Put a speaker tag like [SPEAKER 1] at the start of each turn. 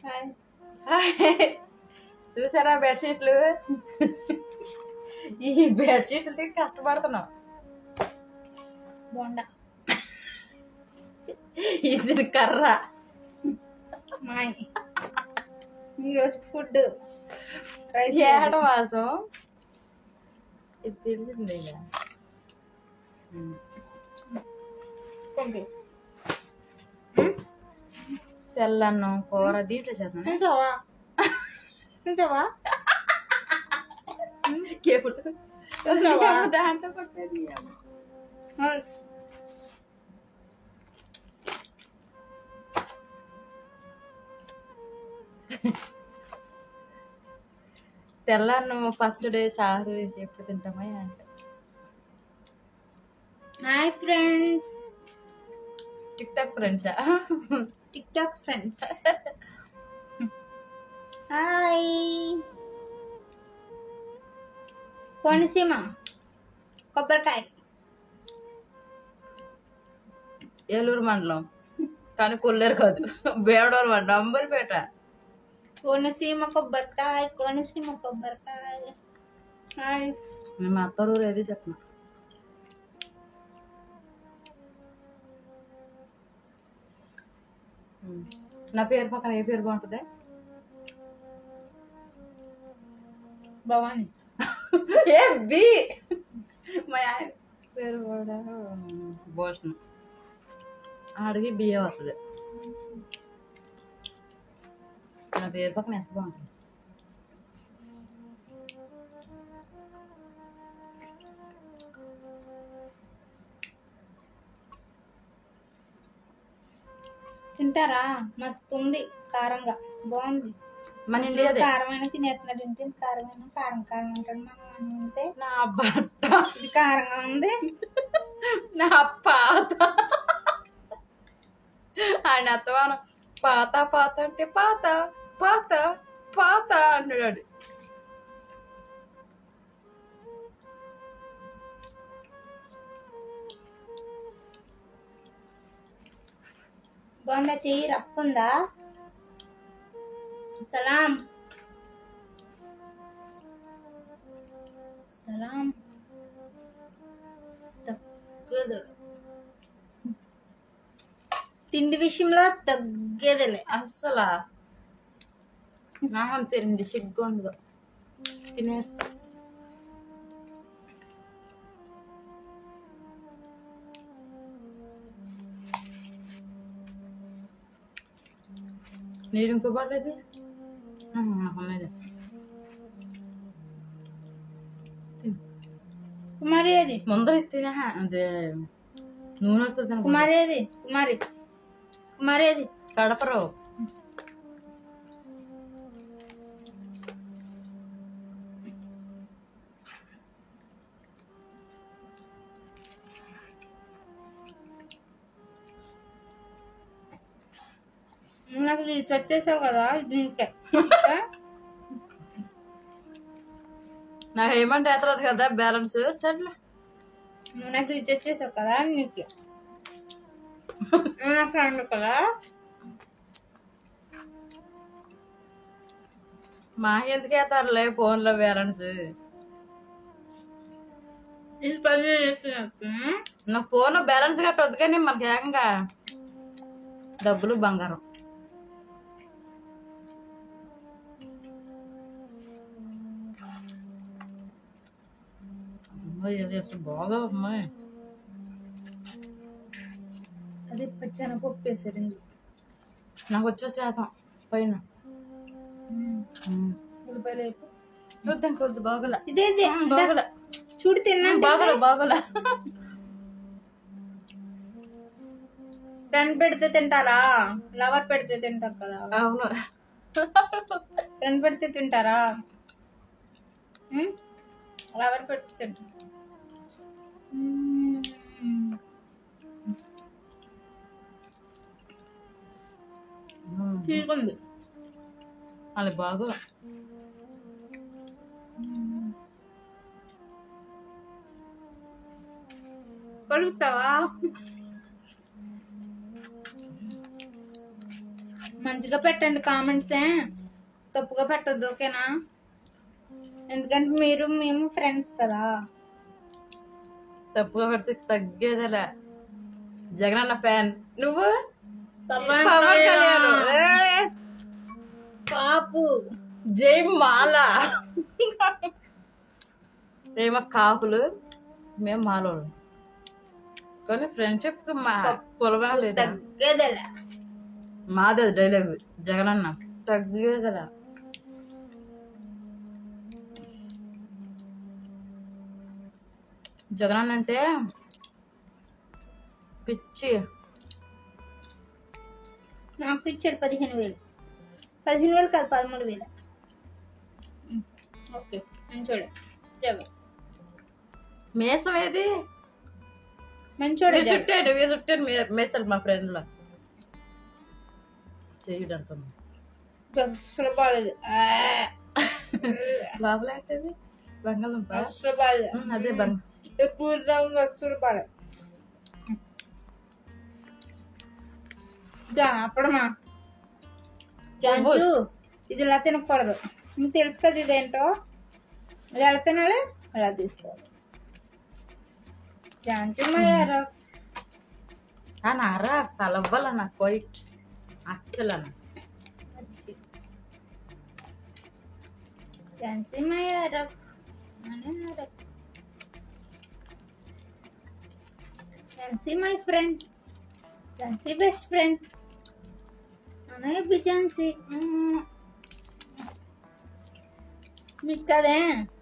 [SPEAKER 1] చూసారా బెడ్షీట్లు? ఈ బెడ్షీట్లు కష్టపడుతున్నాం.
[SPEAKER 2] బోండా
[SPEAKER 1] ఇసురు కర్ర
[SPEAKER 2] మాయ్. ఈరోజు ఫుడ్ రైస్
[SPEAKER 1] ఏడ వాసం ఇది తెలిసింది. తెల్లన్నం కూర దీంట్లో చేద్దాం.
[SPEAKER 2] తింటావా
[SPEAKER 1] దాంట్లో పట్టేది. తెల్లన్నం పచ్చడి సారు ఎప్పుడు తింటామా అంటే.
[SPEAKER 2] హాయ్ ఫ్రెండ్స్,
[SPEAKER 1] టిక్ టాక్ ఫ్రెండ్సా?
[SPEAKER 2] TikTok friends. Hi Konaseema కొబ్బరికాయ,
[SPEAKER 1] ఏలూరు మండలం కానీ కొల్లేరు కాదు, బేవడూరు మండలం, అంబర్పేట.
[SPEAKER 2] కోనసీమ కొబ్బరికాయ, కోనసీమ కొబ్బరికాయ. హాయ్.
[SPEAKER 1] మేము అత్తరూరు ఏది చెప్పిన. నా పేరు పక్కన ఏ పేరు బాగుంటుంది?
[SPEAKER 2] భవాని.
[SPEAKER 1] ఏ బి మా ఆయన పేరు కూడా భూషణం. అడిగి బియ్య వస్తుంది. నా పేరు పక్కన ఎస్ బాగుంటుంది.
[SPEAKER 2] తింటారా? మస్తు ఉంది, కారంగా బాగుంది.
[SPEAKER 1] మన ఇండియాదే.
[SPEAKER 2] కారమైన తినేస్తున్నాడు. ఇంటి కారమైన కారం కారం ఉంటుంది. మనం ఉంటే
[SPEAKER 1] నా బట్ట
[SPEAKER 2] ఇది కారంగా ఉంది.
[SPEAKER 1] నా పాత ఆయన అత్తమానం పాత పాత అంటే పాత పాత పాత అంటాడు.
[SPEAKER 2] బోండా చెయ్యి రక్కుందా? సలాం సలాం. తగ్గదు, తిండి విషయంలో తగ్గేదిలే
[SPEAKER 1] అస్సలు. నాకు తిండి సిగ్గు ఉండదు, తినేస్తా. నీరు ఇంకో పడలేదు.
[SPEAKER 2] కుమారి ఏది?
[SPEAKER 1] ముందర తినే అదే నూనె వస్తుంది.
[SPEAKER 2] కుమారి ఏది? కుమారి కుమారి ఏది?
[SPEAKER 1] కడపరు.
[SPEAKER 2] నాకు ఇది వచ్చేసావు కదా, ఇది ఇంకే.
[SPEAKER 1] నాకు ఏమంటే ఎత్తలేదు కదా బ్యాలెన్స్. సర్లే,
[SPEAKER 2] నువ్వు నాకు ఇది వచ్చేసావు కదా నీకే. నా ఫ్రెండ్ కదా.
[SPEAKER 1] మా ఎందుకు వేస్తారులే ఫోన్లో బ్యాలెన్స్.
[SPEAKER 2] ఇది 10 చేస్తున్నట్టు.
[SPEAKER 1] నా ఫోన్లో బ్యాలెన్స్ కట్టొద్దు కానీ మనకి ఏకంగా డబ్బులు బంగారం. బాగా అమ్మాయి
[SPEAKER 2] అది పచ్చెనపప్పు వేసాడు.
[SPEAKER 1] నాకు వచ్చే చేతం పైన
[SPEAKER 2] ఉల్లిపాయలు
[SPEAKER 1] చూద్దాం కొద్ది బాగోలా.
[SPEAKER 2] ఇదేది
[SPEAKER 1] బాగోలా,
[SPEAKER 2] చూడు తిన్నా.
[SPEAKER 1] బాగోలా బాగోలా.
[SPEAKER 2] ఫ్రెండ్ పెడితే తింటారా? లవర్ పెడితే తింటారు కదా.
[SPEAKER 1] అవును,
[SPEAKER 2] ఫ్రెండ్ పెడితే తింటారా? లవర్ పెడితే తింటారు. తీసుకుంది
[SPEAKER 1] అది బాగో.
[SPEAKER 2] కడుగుతావా? మంచిగా పెట్టండి కామెంట్స్. తప్పుగా పెట్టద్దు, ఓకేనా? ఎందుకంటే మీరు మేము ఫ్రెండ్స్ కదా.
[SPEAKER 1] తప్పుగా పెడితే తగ్గేదలే. జగనన్న ఫ్యాన్ నువ్వు.
[SPEAKER 2] పవన్
[SPEAKER 1] పవన్ కళ్యాణ్.
[SPEAKER 2] పాపు
[SPEAKER 1] జై మాల. ఏమో కాపులు, మేము మాలోడు. కానీ ఫ్రెండ్షిప్ మా పొలవా లేదా?
[SPEAKER 2] తగ్గేదలే.
[SPEAKER 1] మాదే డైలాగ్ జగనన్న తగ్గేదలా. జగనన్న అంటే పిచ్చి.
[SPEAKER 2] నాకు ఇచ్చాడు 15,000. 15,000 కాదు, 13,000. ఓకే, మంచోడు జగన్.
[SPEAKER 1] మేసం ఏది?
[SPEAKER 2] మంచోడు
[SPEAKER 1] మీరు చుట్టాడు, మీరు చుట్టాడు మేస్తారు మా ఫ్రెండ్లో చేయడు అంత
[SPEAKER 2] అసలు బాగాలేదు.
[SPEAKER 1] లోపల ఏంటది? బంగాళదుంప.
[SPEAKER 2] అసలు బాగాలేదు.
[SPEAKER 1] అదే బంగ
[SPEAKER 2] ఎప్పుడు అసలు బాగాలేదు. అప్పుడమ్మా జాంచు, ఇది ఇలా తినకూడదు. మీకు తెలుసు కదా ఇదేంటో. ఇది ఎలా తినాలి, అలా తీసుకోవాలి. జాంచు మాయారా
[SPEAKER 1] నారా కలవ్వాలన్న కోయిట్ అక్కలన్న
[SPEAKER 2] జాన్సీ మాయారా Jhansi my friend, Jhansi best friend. Jhansi మీకు కదే